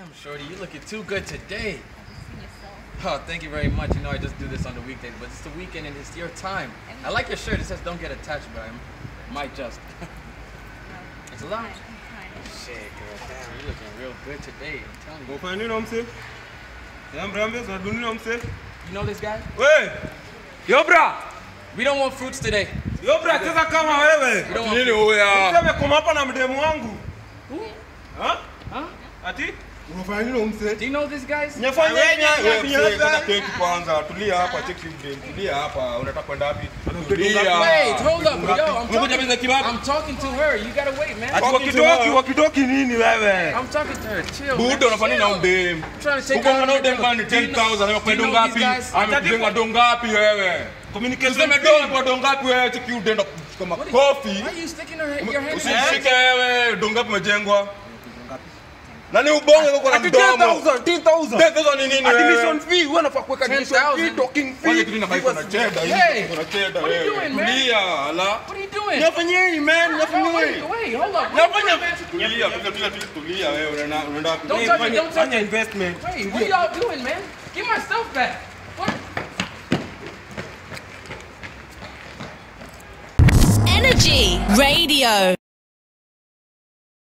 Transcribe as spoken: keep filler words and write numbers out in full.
Damn, shorty, you looking too good today. Oh, thank you very much. You know, I just do this on the weekdays, but it's the weekend and it's your time. I like your shirt. It says don't get attached, but I might just. It's a lot. Shit, girl, damn, you're looking real good today. I'm telling you. Go find you know what I'm saying? Yeah, Brambe, so do you know what I'm saying? You know this guy? Hey! Yo, bra! We don't want fruits today. Yo, bra, sasa kama wewe. We don't want Nini fruits. wewe? Useme kama hapa na mdemu wangu. Who? Ha? Huh? Ati? Unafanya nini umse? Do you know this guys? Nyafanya nini? Wewe kaka keki kwanza, tulia hapa, check you game. Tulia hapa, unataka kwenda wapi? Tulia. Wait, hold up, yo, I'm Umekuja talking, meza kibabu. I'm talking to her. You gotta wait, man. Ati wakidoki, wakidoki nini wewe? I'm talking to her. Chill. Budo unafanya na udem. I'm trying to take Uko na her. udem bani Do you ten know- thousand, do you anakwenda know ngapi? these guys? Amejenga do ngapi wewe? Communication. Useme do kwa do ngapi wewe? Check you denda kama What are you- coffee. Why are you sticking her, your hand in her Usishike wewe, do ngapi umejengwa? Nani ubonge uko na mdomo? ten thousand. ten thousand ni nini wewe? Admission fee, wewe unafaa kuweka admission fee, talking Kwanza fee. kitu inafanya na cheddar. Hey! Kuna cheddar What are you wewe. doing, man? Tulia, ala. What are you doing? Nafanyeni man, No, nafanyeni. wait, wait, hold up. Nafanya tulia, tulia, tulia, tulia wewe unaenda unaenda. Don't touch it, don't touch Fanya it. investment. Wait, what are y'all doing, man? Give my stuff back. What? Energy Radio.